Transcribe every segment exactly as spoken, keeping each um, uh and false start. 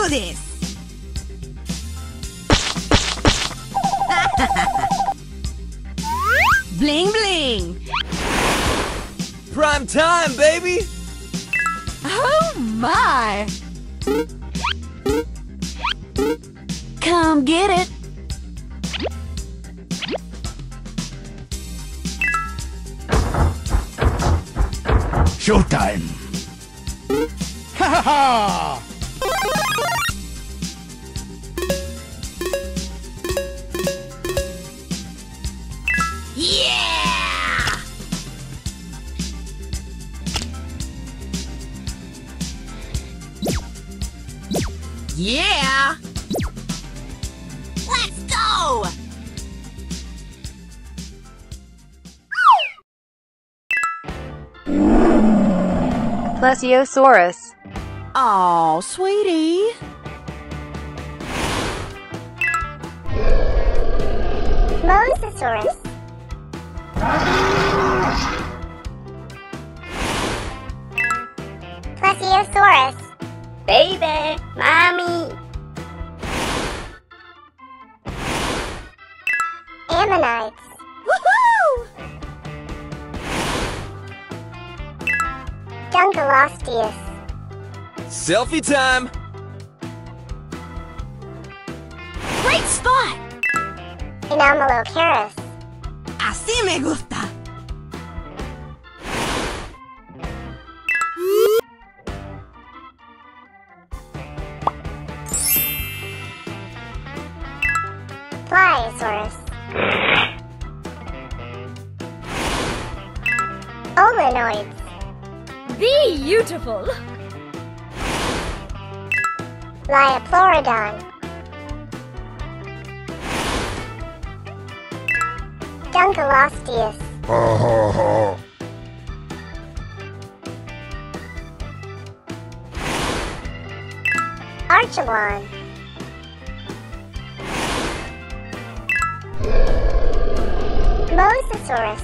です。Bling bling. Prime time, baby. Oh my. Come get it. Showtime. Ha ha ha. Yeah! Yeah! Let's go! Plesiosaurus. Aw, sweetie. Mosasaurus. Plesiosaurus. Baby, mommy. Ammonites. Woohoo! Dunkleosteus. Selfie time. Great spot! Anomalocaris. Así me gusta. Pliosaurus. Olenoids. Beautiful. Lioplorodon. Dunkleosteus. Archelon. Mosasaurus.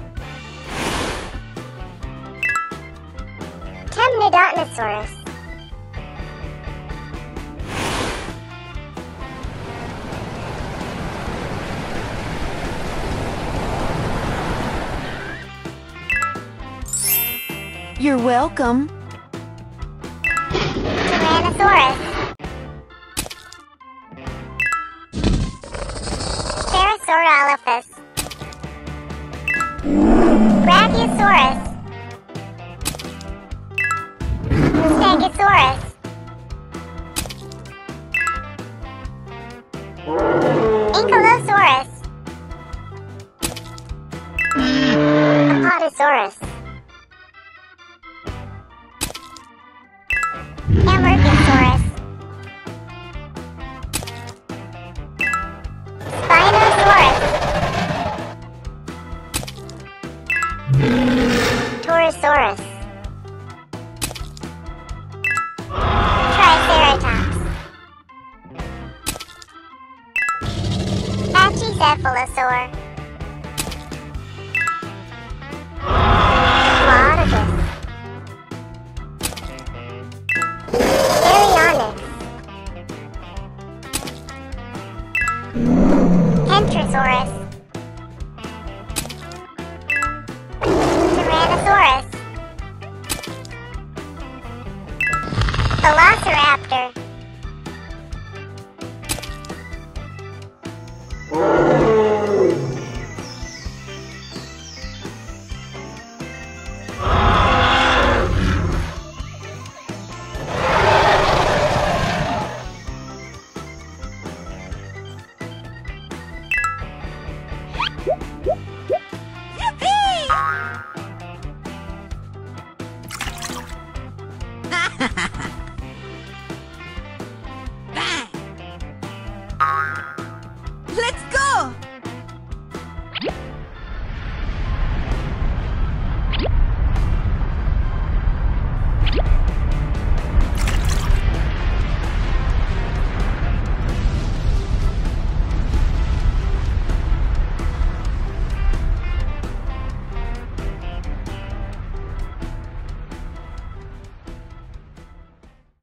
Temnodontosaurus. You're welcome. Tyrannosaurus. Parasaurolophus. Brachiosaurus. Stegosaurus. Ankylosaurus. Apatosaurus. Amorphosaurus. Spinosaurus. Torosaurus. Triceratops. Pachycephalosaur. Plotagus. Baryonyx. Kentrosaurus. Tyrannosaurus. Velociraptor. Let's